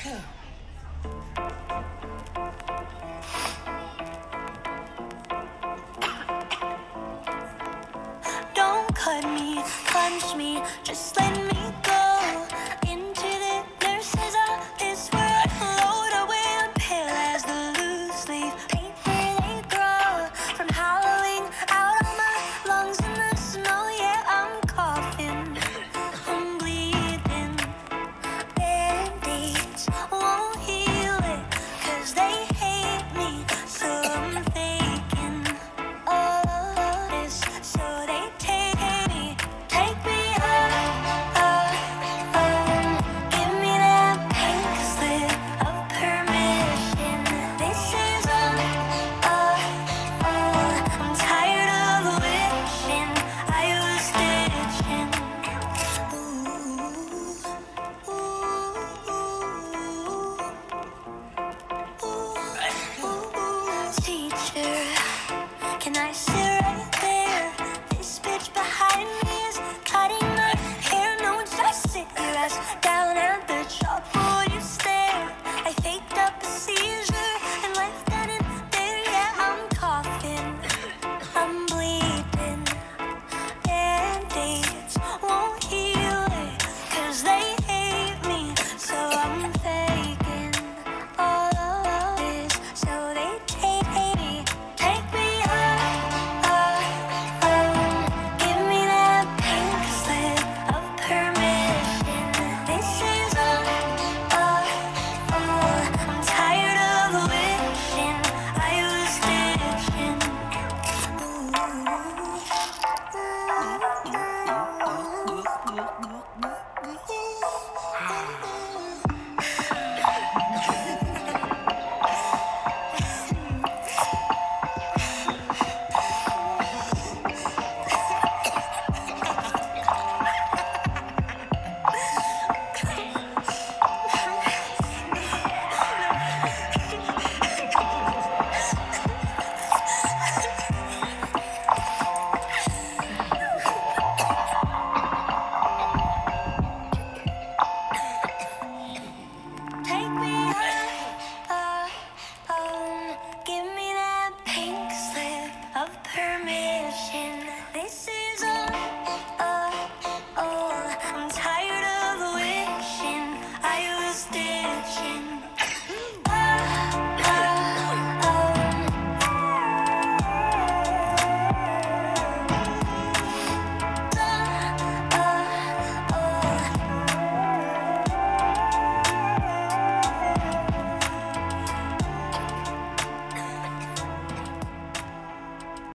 Don't cut me, punch me, just let me go into the nurse's office where I float away. I'm pale as the loose leaf paper they grow from howling out of my lungs in the snow. Yeah, I'm coughing, I'm bleeding. Band-aids won't heal it 'cause they hate me, so I'm faking all of this so they take me give me that pink slip of permission. This is I'm tired of wishing I was stitching. Teacher, can I sit right there? This bitch behind me is cutting my hair. No, just sit your ass down.